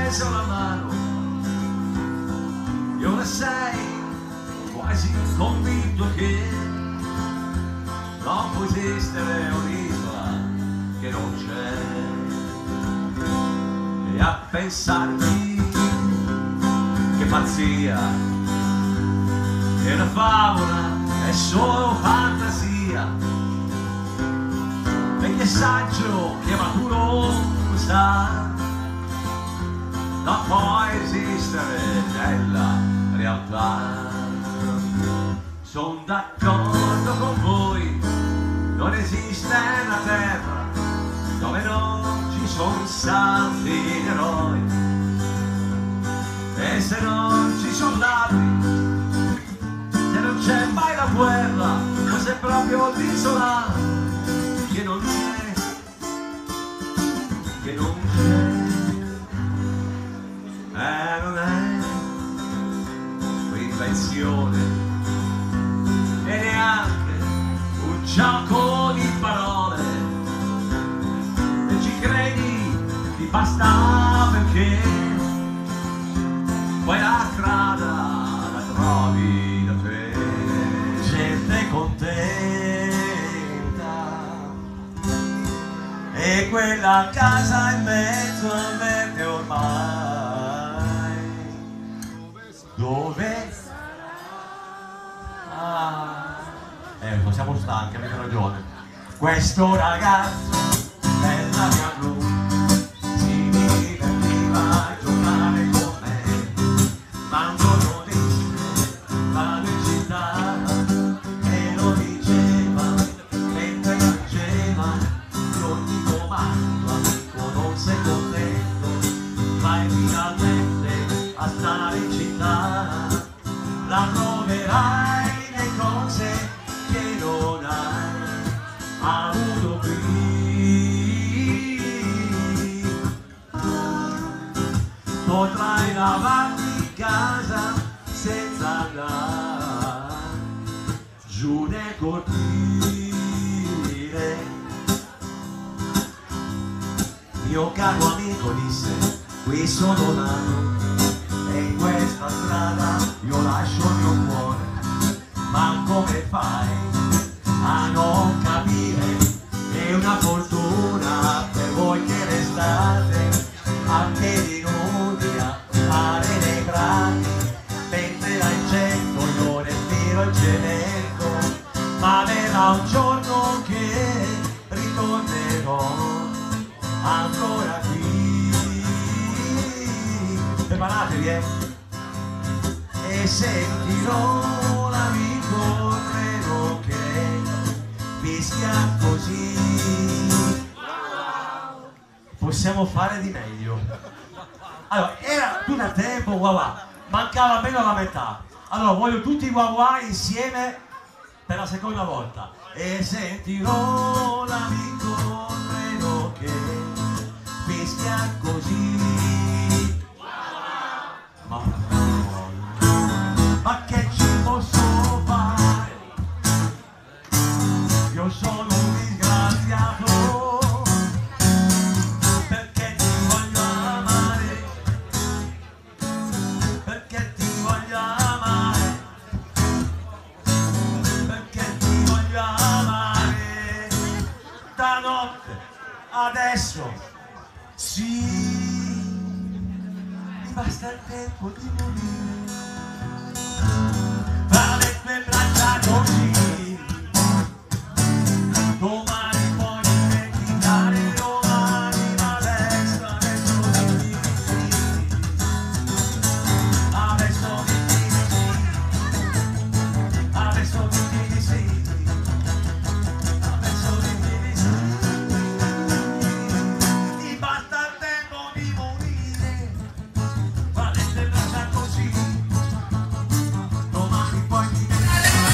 preso la mano, e ora sei quasi convinto che non può esistere un'isola che non c'è. E a pensarti, che pazzia, che una favola è solo fantasia, e che saggio che maturo sa non può esistere nella realtà. Sono d'accordo con voi, non esiste una terra dove non ci sono santi eroi, e se non ci sono ladri, se non c'è mai la guerra, o se proprio l'isola che non c'è, che non c'è, non è un'invenzione e neanche un gioco di parole, e ci credi ti basta perché poi la strada la trovi da te. Gente contenta e quella casa in mezzo al verde ormai, dove siamo stanchi, avete ragione. Questo ragazzo della mia blu si divertiva a giocare con me, ma un giorno disse vado in città, e lo diceva mentre piangeva, io ti comando amico non sei contento, vai finalmente a stare in città, la troverai le cose che non hai avuto qui. Potrai lavarti in casa senza andare giù nel cortile. Mio caro amico disse, qui sono nato e in questa strada io lascio il mio cuore, ma come fai a non capire? È una fortuna per voi che restate a piedi nudi a fare dei brani, mentre là in centro io respiro il cemento, ma verrà un giorno che ritornerò ancora qui. Preparatevi, e sentirò l'amico treno che fischia così. Possiamo fare di meglio. Allora, era tutto a tempo, wow, mancava meno la metà. Allora, voglio tutti i wow insieme per la seconda volta. E sentirò l'amico treno che fischia così. Ma che ci posso fare? Io sono un disgraziato, perché ti voglio amare, perché ti voglio amare, perché ti voglio amare. Stanotte, adesso, sì, mi basta il tempo di morire. Tra le tue braccia così, domani puoi dimenticare, domani ma adesso dimmi sì, adesso dimmi sì, adesso dimmi sì, adesso dimmi sì. Ti basta il tempo di morire, tra le tue braccia così, domani puoi dimenticare.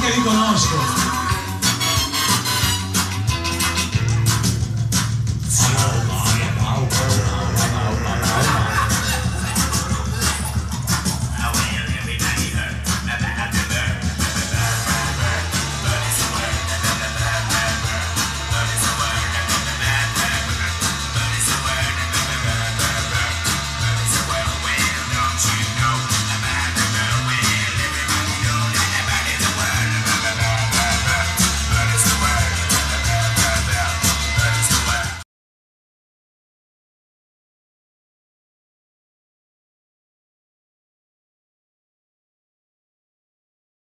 che li conosco.